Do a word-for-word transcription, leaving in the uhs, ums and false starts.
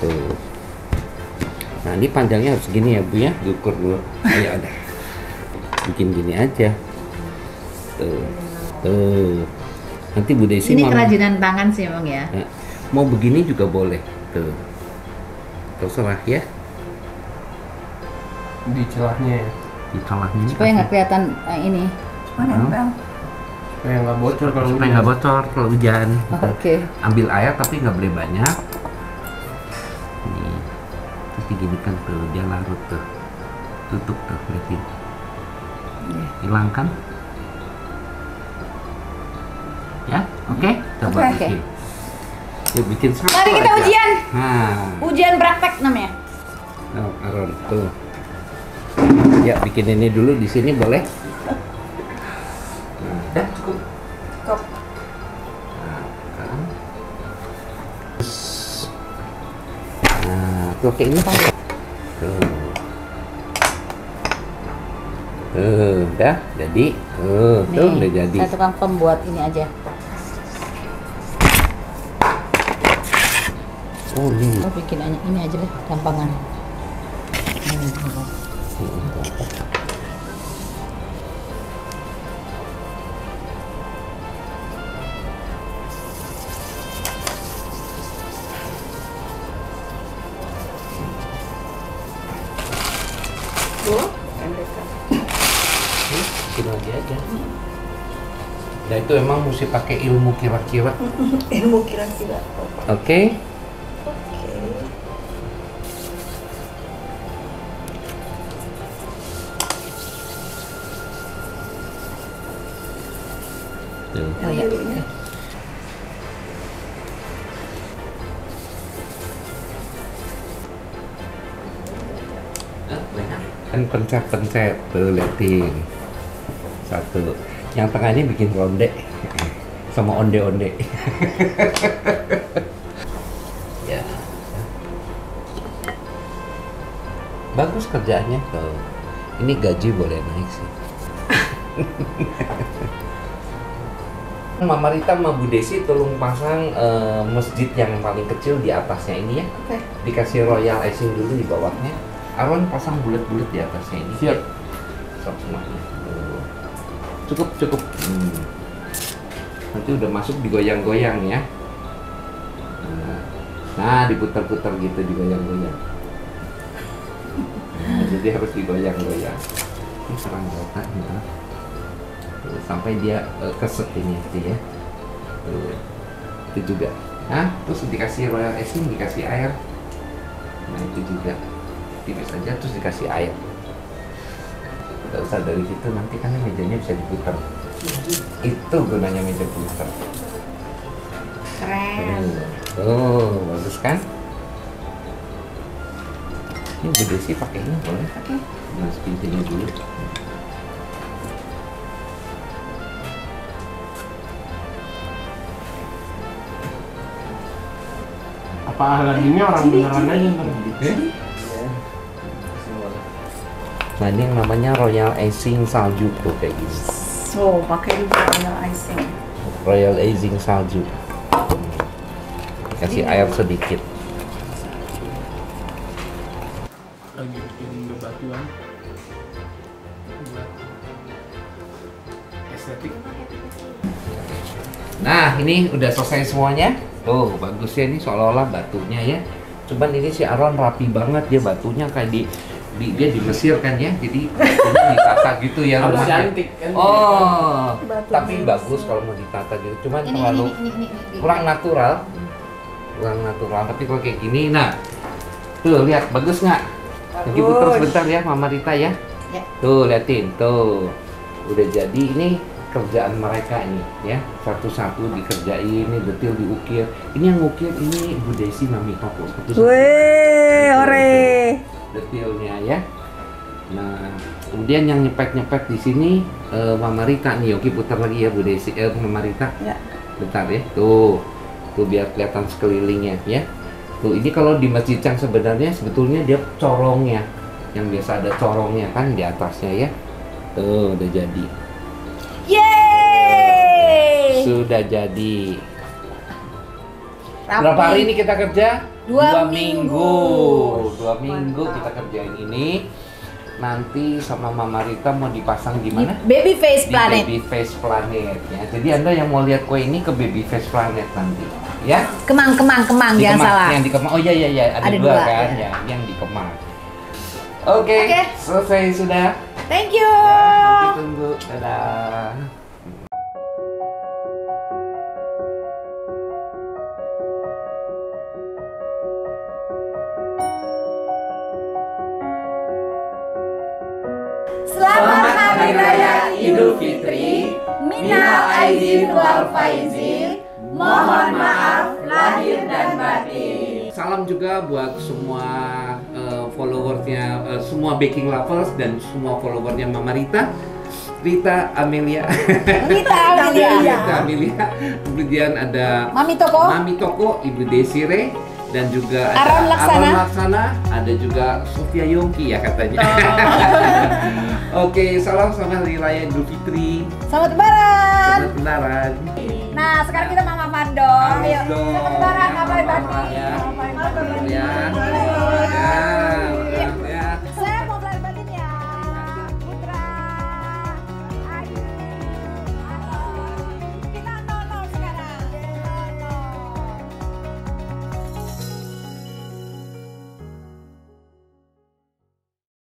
Tuh. Nah ini panjangnya harus segini ya Bu ya, diukur dulu. Ayo ada. Bikin gini aja. Tuh. Tuh. Nanti Bu Desi ini mau kerajinan tangan sih emang ya. Ya, mau begini juga boleh. Tuh. Terserah ya. Di celahnya ya. Di celahnya Supaya nggak kelihatan eh, ini. Oh, nempel. Supaya nggak bocor kalau supaya hujan. nggak bocor kalau hujan. Oh, oke. Okay. Ambil air tapi nggak boleh banyak. Nih, terus diginikan tuh, dia larut tuh. Tutup tuh, lihatin. Hilangkan. Ya, oke. Okay? Coba Oke, oke. bikin. Yuk bikin satu Mari kita aja. ujian. Nah, Ujian praktek namanya. nah, Aron tuh. Ya bikin ini dulu di sini boleh. Nah, dah cukup. Cukup. Nah, tuh kayak ini Pak. Tuh. Tuh, udah jadi. Tuh, tuh Nih, udah jadi. saya tukang pembuat ini aja. Oh, ini. Oh, bikin aja ini aja deh, gampangan. Ini, Bu, pendekkan. Bikin lagi aja. Nah itu emang mesti pakai ilmu kira-kira. Ilmu kira-kira. Oke. Oke. Tuh. oh ya. Akhirnya. Kan pencet-pencet tuh liatin. Satu. Yang tengah ini bikin ronde sama onde-onde. Ya. Bagus kerjaannya tuh. Ini gaji boleh naik sih. Mama Rita sama Bu Desi tolong pasang eh, masjid yang paling kecil di atasnya ini ya. Oke. Dikasih royal icing dulu di bawahnya. Aron pasang bulat-bulat di atasnya ini. Siap. Stop semuanya. Tuh. Cukup, cukup. Hmm. Nanti udah masuk digoyang-goyang ya. Nah, nah diputar-putar gitu, digoyang-goyang. Nah, jadi harus digoyang-goyang. Ini serang otak gitu. Tuh, sampai dia uh, keset ini nanti ya. Tuh. Itu juga. Nah, terus dikasih royal icing, dikasih air. Nah, itu juga. Tipis aja terus dikasih air. Nggak usah dari situ, nanti kan mejanya bisa diputar. Itu gunanya meja putar. Keren. Tuh, bagus kan? Ini Bu Desi pakai ini boleh? Oke. Masukin sini dulu. Apa Aladinnya orang beneran aja ntar. Eh? Nah ini yang namanya royal icing salju tuh kayak gini. So, pakai juga royal icing. Royal icing salju. Kasih air sedikit. Lagi bikin bebatuan. Buat estetik. Nah ini udah selesai semuanya. Tuh bagus ya, ini seolah-olah batunya ya. Cuman ini si Aron rapi banget dia, batunya kayak di, di dia di Mesir kan ya, jadi batunya ditata gitu ya. Harus rumahnya. cantik kan. Oh, Batu tapi Mesir. bagus kalau mau ditata gitu. Cuman Ini, terlalu ini, ini, ini, ini. kurang natural, kurang natural. Tapi kalau kayak gini, nah tuh lihat bagus nggak? Lagi putar Bagus. sebentar ya, Mama Rita ya. Ya. Tuh liatin, tuh udah jadi. Ini kerjaan mereka ini ya, satu-satu dikerjain, ini detail diukir. Ini yang ngukir ini Bu Desi Mami Toko satu-satu. Wih, ore. Detailnya ya. Nah, kemudian yang nyepet-nyepet di sini eh, Mama Rita nih. Oke, putar lagi ya Bu Desi, eh, Mama Rita. Ya. Bentar ya. Tuh. Tuh biar kelihatan sekelilingnya ya. Tuh ini kalau di masjid yang sebenarnya sebetulnya dia corongnya. Yang biasa ada corongnya kan di atasnya ya. Tuh udah jadi. Yeay. Sudah jadi. Rapi. Berapa hari ini kita kerja? Dua minggu. minggu. Dua minggu kita kerjain ini. Nanti sama Mama Rita mau dipasang di mana? Baby Face Di Planet. Baby Face Planet ya. Jadi Anda yang mau lihat kue ini ke Baby Face Planet nanti, ya. Kemang, kemang, kemang, Di jangan Kemang. salah. Yang di Kemang. Oh iya iya iya, ada, Ada dua, dua, kan ya. ya, yang di Kemang. Oke, Oke. selesai sudah. Thank you. Ya, nanti tunggu. Dadah. Selamat Hari Raya Idul Fitri. Minal aidin wal faizin. Mohon maaf lahir dan batin. Salam juga buat semua uh, followersnya, uh, semua baking lovers dan semua followernya Mama Rita, Rita Amelia, Rita Amelia. Rita Amelia. Kemudian ada Mami Toko. Mami Toko, Ibu Desire, dan juga ada Aron Laksana. Aron Laksana, ada juga Sofia Yongki ya katanya. Oke, salam selamat Hari Raya Idul Fitri. Selamat lebaran. Selamat lebaran. Nah, sekarang kita Mama Fandom. Harus Ayo, dong, selamat lebaran, ya, Mama Mama, Batin. ya. Mama Batin. Ya. Ya.